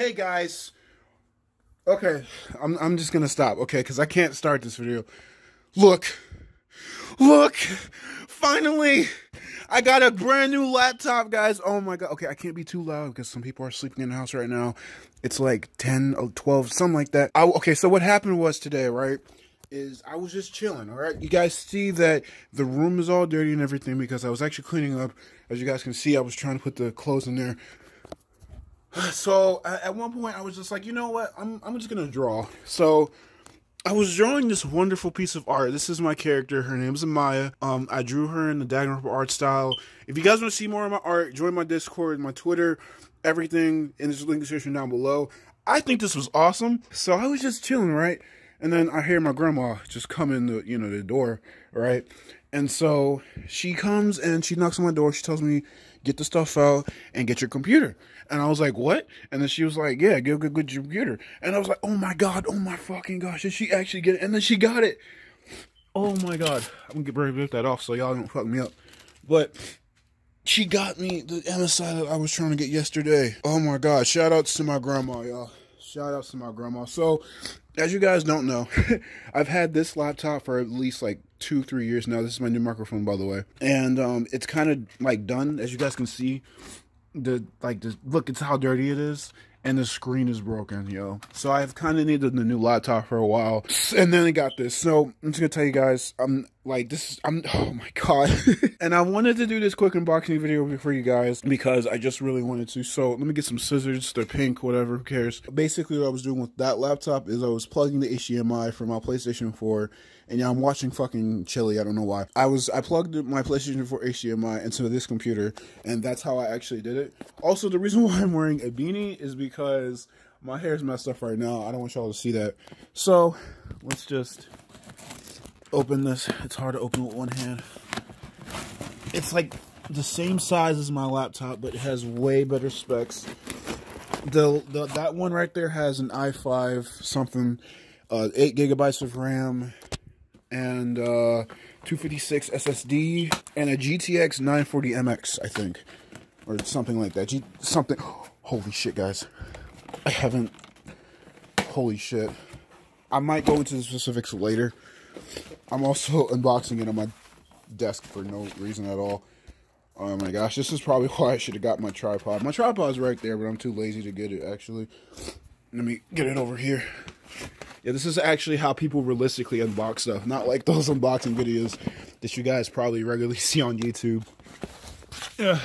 Okay, guys. Okay, I'm just gonna stop, okay, because I can't start this video. Look, finally, I got a brand new laptop, guys. Oh my god. Okay, I can't be too loud because some people are sleeping in the house right now. It's like 10 or 12, something like that. Okay, so what happened was today, right, is I was just chilling, all right? You guys see that the room is all dirty and everything because I was actually cleaning up. As you guys can see, I was trying to put the clothes in there. So at one point, I was just like, you know what? I'm just gonna draw. So I was drawing this wonderful piece of art. This is my character. Her name is Amaya. I drew her in the Danganronpa art style. If you guys want to see more of my art, join my Discord, my Twitter, everything in the link description down below. I think this was awesome. So I was just chilling, right? And then I hear my grandma just come in the, the door, right? And so she comes and she knocks on my door. She tells me, get the stuff out and get your computer. And I was like, what? And then she was like, yeah, get your computer. And I was like, oh my god, oh my fucking gosh, did she actually get it? And then she got it. Oh my god. I'm gonna get ready to rip that off so y'all don't fuck me up. But she got me the MSI that I was trying to get yesterday. Oh my god, shout outs to my grandma, y'all. Shout outs to my grandma. So, as you guys don't know, I've had this laptop for at least like 2-3 years now. This is my new microphone, by the way. And it's kind of like done, as you guys can see. Look, it's how dirty it is. And the screen is broken, yo. So I've kind of needed the new laptop for a while. And then I got this. So I'm just gonna tell you guys, oh my god. And I wanted to do this quick unboxing video for you guys because I just really wanted to. So let me get some scissors. They're pink, whatever, who cares. Basically what I was doing with that laptop is I was plugging the HDMI from my PlayStation 4. And yeah, I'm watching fucking Chili, I don't know why. I plugged my PlayStation 4 HDMI into this computer, and that's how I actually did it. Also, the reason why I'm wearing a beanie is because my hair is messed up right now. I don't want y'all to see that. So, let's just open this. It's hard to open with one hand. It's like the same size as my laptop, but it has way better specs. That one right there has an i5 something, 8 gigabytes of RAM, and 256 SSD, and a GTX 940 MX, I think, or something like that. Holy shit, guys! Holy shit! I might go into the specifics later. I'm also unboxing it on my desk for no reason at all. Oh my gosh, this is probably why I should have got my tripod. My tripod's right there, but I'm too lazy to get it, actually. Let me get it over here. Yeah, this is actually how people realistically unbox stuff. Not like those unboxing videos that you guys probably regularly see on YouTube. Yeah.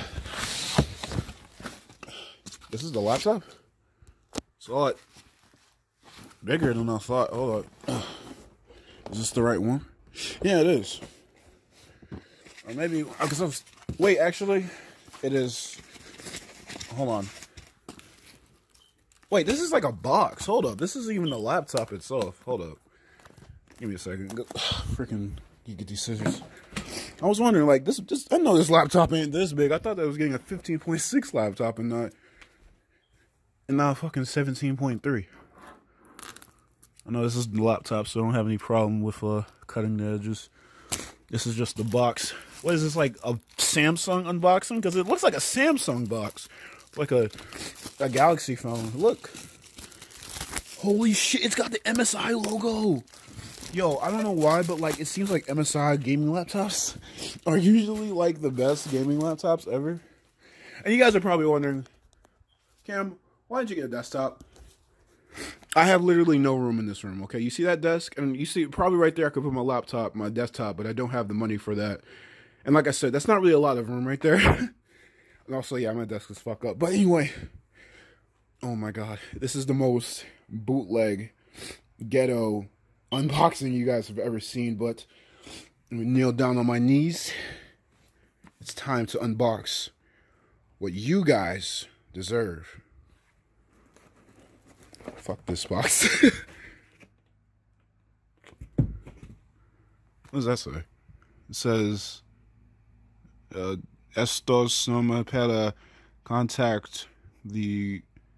This is the laptop? It's a lot bigger than I thought. Hold on. Is this the right one? Yeah, it is. Or maybe, because wait, actually, it is. Hold on. Wait, this is like a box. Hold up. This isn't even the laptop itself. Hold up. Give me a second. Freaking, you get these scissors. I was wondering, like, I know this laptop ain't this big. I thought that I was getting a 15.6 laptop and not fucking 17.3. I know this is the laptop, so I don't have any problem with cutting the edges. This is just the box. What is this, like a Samsung unboxing? Because it looks like a Samsung box. Like a Galaxy phone. Look. Holy shit, it's got the MSI logo. Yo, I don't know why, but like it seems like MSI gaming laptops are usually like the best gaming laptops ever. And you guys are probably wondering, Cam, why didn't you get a desktop? I have literally no room in this room, okay? You see that desk? And you see probably right there I could put my desktop, but I don't have the money for that. And like I said, that's not really a lot of room right there. And also, yeah, my desk is fucked up. But anyway, oh my god, this is the most bootleg, ghetto unboxing you guys have ever seen. But let me kneel down on my knees. It's time to unbox what you guys deserve. Fuck this box. What does that say? It says, estos no me para contact the,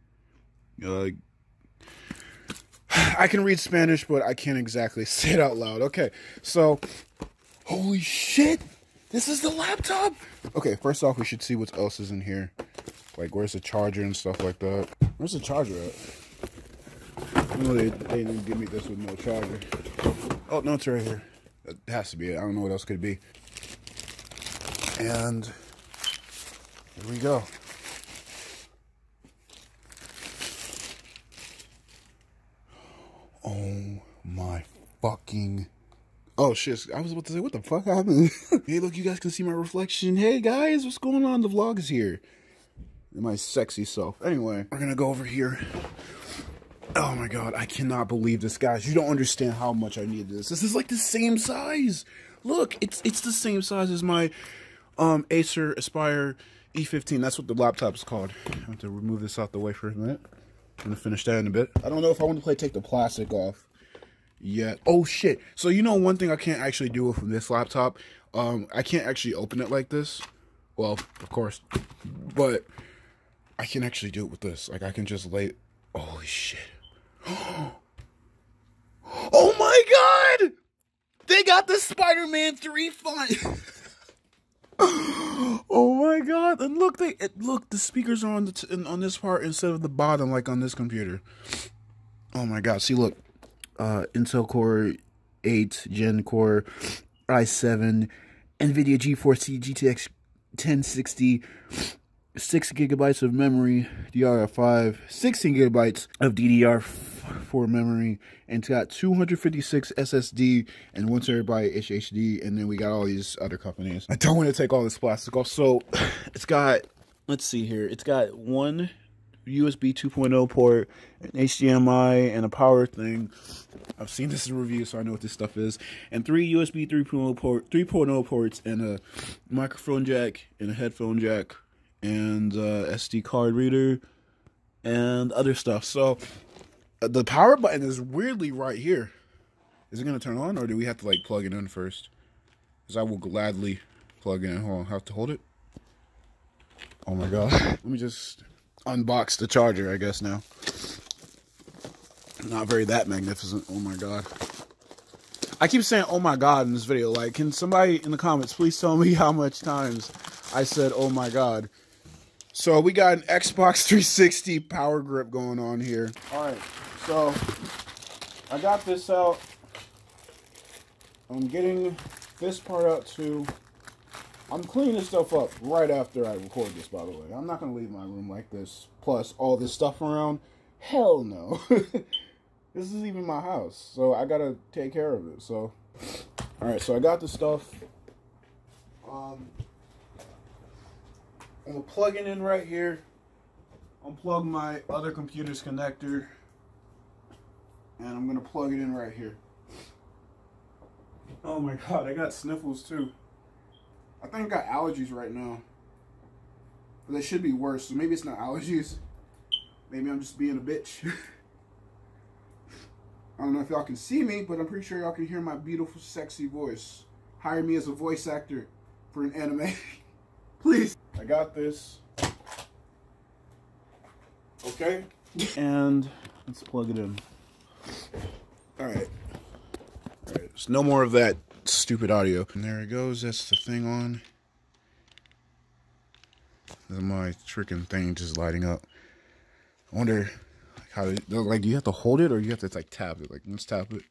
I can read Spanish, but I can't exactly say it out loud. Okay, so, holy shit, this is the laptop? Okay, first off, we should see what else is in here. Like, where's the charger and stuff like that? Where's the charger at? I know they didn't give me this with no charger. Oh, no, it's right here. That has to be it. I don't know what else could be. And here we go. Oh my fucking... Oh shit, I was about to say, what the fuck happened? Hey, look, you guys can see my reflection. Hey guys, what's going on? The vlog is here. My sexy self. Anyway, we're gonna go over here. Oh my god, I cannot believe this, guys. You don't understand how much I need this. This is like the same size. Look, it's the same size as my Acer Aspire E15. That's what the laptop is called. I have to remove this out the way for a minute. I'm gonna finish that in a bit. I don't know if I want to take the plastic off yet. Oh shit. So you know one thing I can't actually do with this laptop? I can't actually open it like this. Well, of course. But I can actually do it with this. Like, I can just lay... Holy shit. Oh my god! They got the Spider-Man 3 font! Oh my god! And look, look, the speakers are on on this part instead of the bottom, like on this computer. Oh my god! See, look, Intel Core 8 Gen Core i7, NVIDIA GeForce GTX 1060, 6 gigabytes of memory, DDR5, 16 gigabytes of DDR4 memory, and it's got 256 SSD and 1 terabyte HDD, and then we got all these other companies. I don't want to take all this plastic off, so it's got, let's see here, it's got one USB 2.0 port, an HDMI, and a power thing. I've seen this in review, so I know what this stuff is. And 3 USB 3.0 ports, and a microphone jack, and a headphone jack, and SD card reader, and other stuff. So the power button is weirdly right here. Is it going to turn on, or do we have to like plug it in first? Because I will gladly plug in. Hold on, have to hold it. Oh my god. Let me just unbox the charger, I guess, now. Not very that magnificent. Oh my god. I keep saying oh my god in this video. Like, can somebody in the comments please tell me how much times I said oh my god? So we got an Xbox 360 power grip going on here. Alright, so I got this out. I'm getting this part out too. I'm cleaning this stuff up right after I record this, by the way. I'm not going to leave my room like this, plus all this stuff around. Hell no. This is even my house, so I got to take care of it. So, alright, so I got the stuff. I'm going to plug it in right here. Unplug my other computer's connector. And I'm going to plug it in right here. Oh my god, I got sniffles too. I think I got allergies right now. But they should be worse, so maybe it's not allergies. Maybe I'm just being a bitch. I don't know if y'all can see me, but I'm pretty sure y'all can hear my beautiful, sexy voice. Hire me as a voice actor for an anime. Please. I got this. Okay. And let's plug it in. Alright. Alright, so no more of that stupid audio. And there it goes. That's the thing on. There's my freaking thing just lighting up. I wonder how, like, do you have to hold it or you have to like tap it? Like, let's tap it.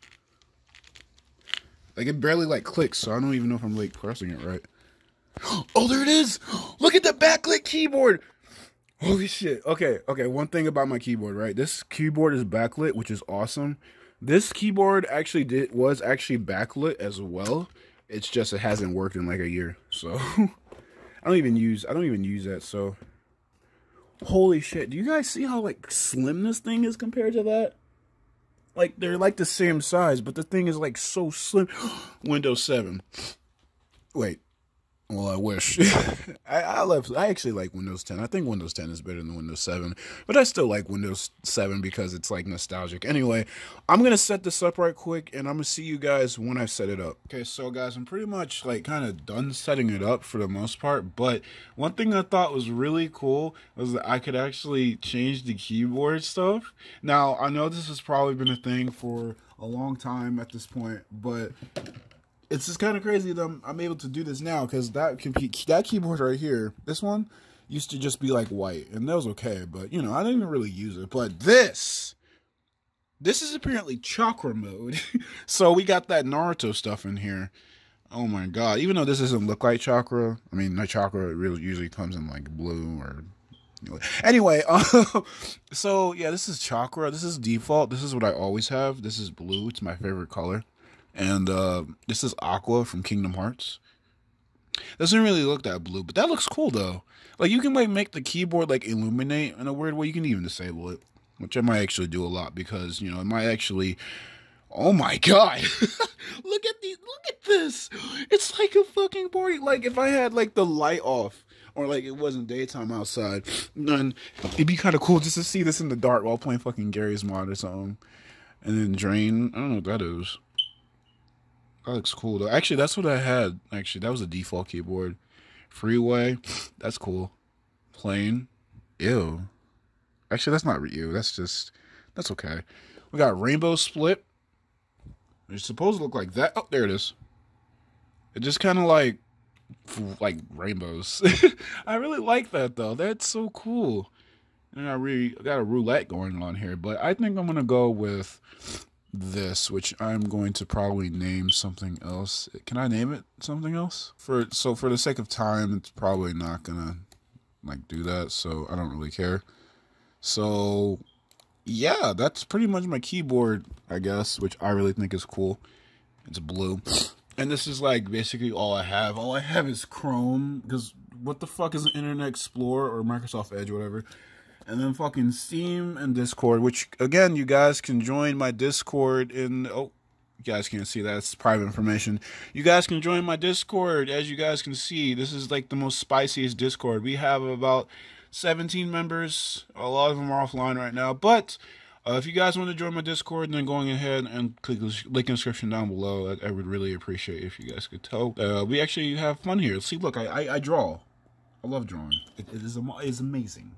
Like, it barely like clicks, so I don't even know if I'm like pressing it right. Oh, there it is! Look at the backlit keyboard! Holy shit. Okay, one thing about my keyboard, right? This keyboard is backlit, which is awesome. This keyboard actually was actually backlit as well. It's just it hasn't worked in like a year. So I don't even use that, so holy shit. Do you guys see how like slim this thing is compared to that? Like, they're like the same size, but the thing is like so slim. Windows 7. Wait. Well, I wish. I actually like Windows 10. I think Windows 10 is better than Windows 7. But I still like Windows 7 because it's like nostalgic. Anyway, I'm going to set this up right quick and I'm going to see you guys when I set it up. Okay, so guys, I'm pretty much like kind of done setting it up for the most part. But one thing I thought was really cool was that I could actually change the keyboard stuff. Now, I know this has probably been a thing for a long time at this point, but it's just kind of crazy that I'm able to do this now, because that keyboard right here, this one, used to just be like white, and that was okay, but you know, I didn't really use it. But this is apparently chakra mode. So we got that Naruto stuff in here. Oh my god. Even though this doesn't look like chakra, I mean, my chakra really usually comes in like blue or anyway, so yeah, this is chakra. This is default. This is what I always have. This is blue. It's my favorite color. And this is aqua from Kingdom Hearts. Doesn't really look that blue, but that looks cool though. Like you can like make the keyboard like illuminate in a weird way. You can even disable it, which I might actually do a lot because, you know, it might actually. Oh my god. Look at this. It's like a fucking party. Like if I had like the light off or like it wasn't daytime outside, then it'd be kind of cool just to see this in the dark while playing fucking Gary's Mod or something. And then Drain, I don't know what that is. That looks cool though. Actually, that's what I had. Actually, that was a default keyboard. Freeway, that's cool. Plane, ew. Actually, that's not ew. That's okay. We got Rainbow Split. It's supposed to look like that. Oh, there it is. It just kind of like rainbows. I really like that though. That's so cool. And I got a roulette going on here, but I think I'm gonna go with this, which I'm going to probably name something else. Can I name it something else? For the sake of time, it's probably not gonna like do that. So I don't really care. So yeah, that's pretty much my keyboard, I guess, which I really think is cool. It's blue. And this is like basically all I have. All I have is Chrome, because what the fuck is an Internet Explorer or Microsoft Edge or whatever? And then fucking Steam and Discord, which again, you guys can join my Discord in, oh, you guys can't see that, it's private information. You guys can join my Discord. As you guys can see, this is like the most spiciest Discord. We have about 17 members. A lot of them are offline right now. But if you guys want to join my Discord, then going ahead and click the link in the description down below. I would really appreciate it if you guys could tell. We actually have fun here. See, look, I draw. I love drawing. It's amazing.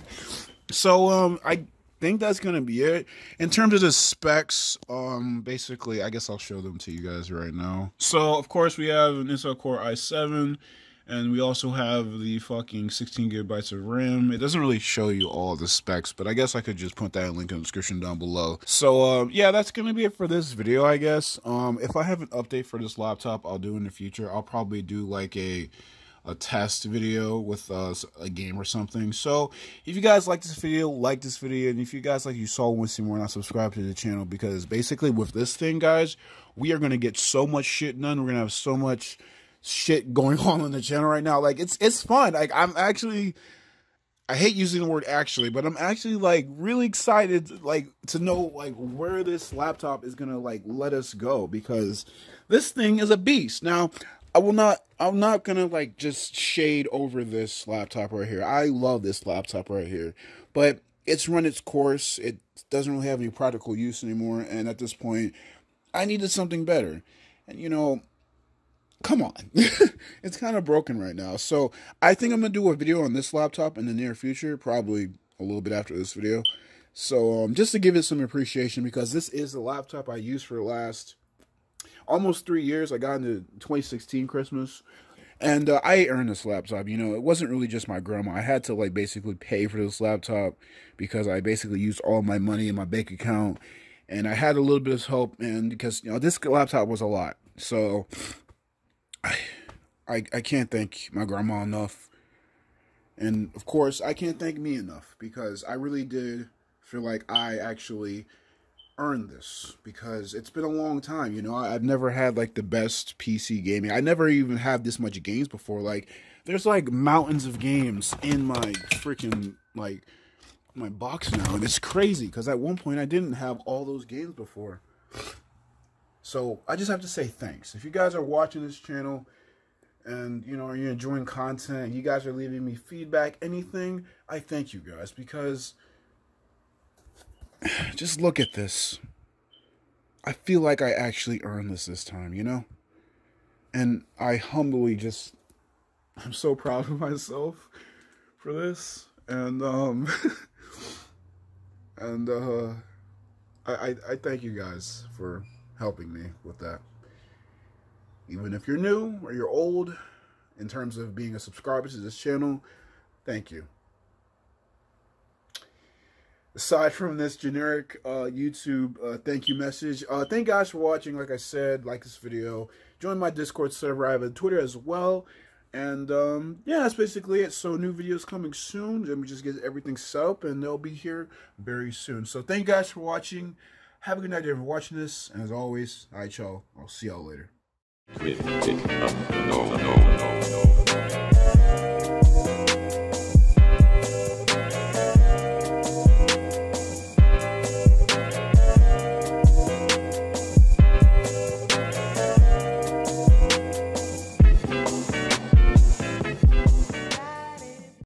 So I think that's gonna be it. In terms of the specs, basically, I guess I'll show them to you guys right now. So, of course, we have an Intel Core i7. And we also have the fucking 16 gigabytes of RAM. It doesn't really show you all the specs, but I guess I could just put that link in the description down below. So, yeah, that's going to be it for this video, I guess. If I have an update for this laptop, I'll do in the future. I'll probably do like a test video with a game or something. So, if you guys like this video, like this video. And if you guys you saw want to see more, not subscribe to the channel. Because basically with this thing, guys, we are going to get so much shit done. We're going to have so much shit going on the channel right now. Like it's fun. Like I'm actually, I hate using the word actually, but I'm actually like really excited like to know like where this laptop is gonna like let us go, because this thing is a beast. Now I'm not gonna like just shade over this laptop right here. I love this laptop right here, but it's run its course. It doesn't really have any practical use anymore, and at this point I needed something better. And you know, come on. It's kind of broken right now. So I think I'm going to do a video on this laptop in the near future, probably a little bit after this video. So just to give it some appreciation, because this is the laptop I used for the last almost 3 years. I got into 2016 Christmas. And I earned this laptop. You know, it wasn't really just my grandma. I had to like basically pay for this laptop because I basically used all my money in my bank account. And I had a little bit of help, and because, you know, this laptop was a lot. So I can't thank my grandma enough, and of course I can't thank me enough, because I really did feel like I actually earned this, because it's been a long time. You know, I've never had like the best PC gaming. I never even had this much games before. Like there's like mountains of games in my freaking like my box now, and it's crazy because at one point I didn't have all those games before. So I just have to say thanks. If you guys are watching this channel and, you know, you're enjoying content, you guys are leaving me feedback, anything, I thank you guys, because just look at this. I feel like I actually earned this time, you know? And I humbly just, I'm so proud of myself for this. And, I thank you guys for helping me with that. Even if you're new or you're old, in terms of being a subscriber to this channel, Thank you. Aside from this generic YouTube thank you message, thank you guys for watching. Like I said, like this video, join my Discord server. I have a Twitter as well. And yeah, that's basically it. So new videos coming soon. Let me just get everything set up, and they'll be here very soon. So thank you guys for watching. Have a good night if you're watching this. And as always, all right, y'all. I'll see y'all later.